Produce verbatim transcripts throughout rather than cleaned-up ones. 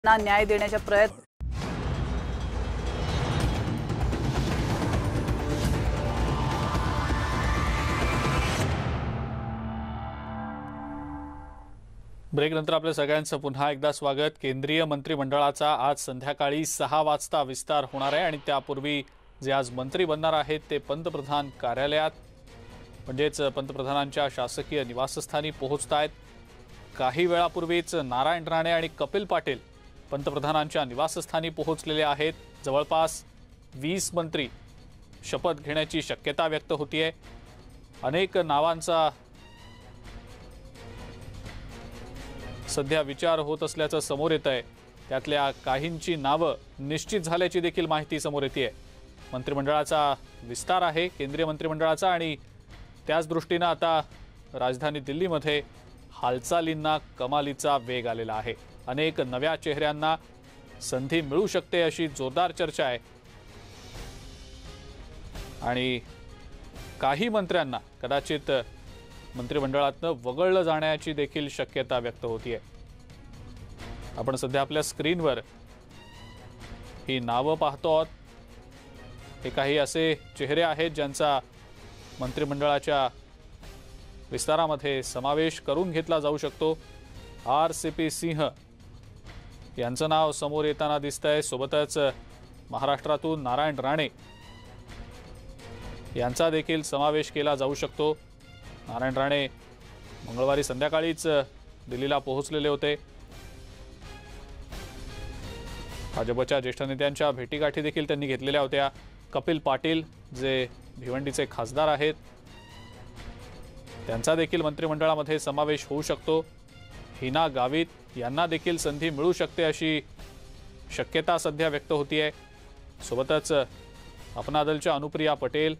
ना न्याय देण्याचा प्रयत्न ब्रेक नंतर आपल्या सगळ्यांचं पुन्हा एकदा स्वागत। केंद्रीय मंत्रिमंडळाचा आज संध्याकाळी सहा वाजता विस्तार होणार आहे आणि त्यापूर्वी जे आज मंत्री बनणार आहेत ते पंतप्रधान कार्यालयात म्हणजेच पंतप्रधानांच्या शासकीय निवासस्थानी पोहोचतायत। काही वेळापूर्वीच नारायण राणे आणि कपिल पाटील पंतप्रधानांच्या निवासस्थानी पोहोचलेले आहेत। जवळपास वीस मंत्री शपथ घेण्याची शक्यता व्यक्त होतीये। अनेक नावांचा सध्या विचार होत असल्याचं समोर येत आहे। त्यातल्या काहींची नावं निश्चित झाल्याची देखील माहिती समोर येते आहे। मंत्रिमंडळाचा विस्तार आहे केंद्रीय मंत्रिमंडळाचा आणि त्याच दृष्टीने आता राजधानी दिल्लीमध्ये हालचालींना कमालीचा वेग आलेला आहे। अनेक नव्या चेहऱ्यांना संधी मिळू शकते अशी जोरदार चर्चा आहे आणि काही मंत्र्यांना कदाचित मंत्रिमंडळातनं वगळलं जाण्याची देखील शक्यता व्यक्त होतीये। आपण सध्या आपल्या स्क्रीनवर ही नावं पाहतो आहोत। हे काही असे चेहरे आहेत ज्यांचा मंत्रिमंडळाच्या विस्तारामध्ये समावेश करून घेतला जाऊ शकतो। आर सी पी सिंह यांचं नाव समोर येताना दिसतंय। सोबतच महाराष्ट्रातून नारायण राणे यांचा देखील समावेश केला जाऊ शकतो। नारायण राणे मंगळवारी संध्याकाळीच दिल्लीला पोहोचलेले होते। भाजपच्या ज्येष्ठ नेत्यांच्या भेटीगाठी देखील त्यांनी घेतलेल्या होत्या। कपिल पाटील जे भिवंडीचे खासदार आहेत त्यांचा देखील मंत्रिमंडळामध्ये समावेश होऊ शकतो। हिना गावित यांना देखील संधी मिळू शकते अशी शक्यता सध्या व्यक्त होतीये। सोबतच अपना दलच्या अनुप्रिया पटेल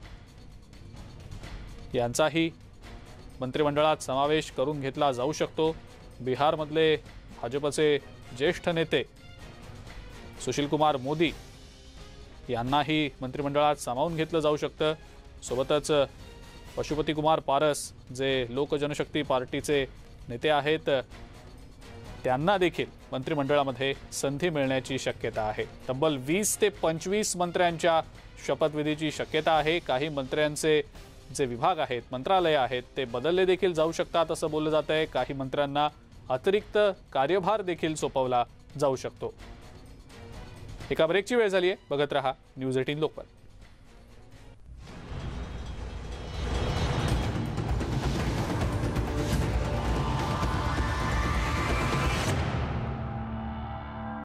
यांचाही मंत्रिमंडळात समावेश करून घेतला जाऊ शकतो। बिहारमधले भाजपचे ज्येष्ठ नेते सुशील कुमार मोदी यांनाही मंत्रिमंडळात सामावून घेतलं जाऊ शकतं। सोबतच पशुपती कुमार पारस जे लोक जनशक्ती पार्टीचे नेते आहेत त्यांना देखील मंत्रिमंडळामध्ये संधी मिळण्याची शक्यता आहे। तब्बल वीस ते पंचवीस मंत्र्यांच्या शपथविधीची शक्यता आहे। काही मंत्र्यांचे जे विभाग आहेत मंत्रालय आहेत ते बदलले देखील जाऊ शकतात असं बोललं जात आहे। काही मंत्र्यांना अतिरिक्त कार्यभार देखील सोपवला जाऊ शकतो। एका ब्रेकची वेळ झाली आहे। बघत रहा न्यूज अठरा लोकमत।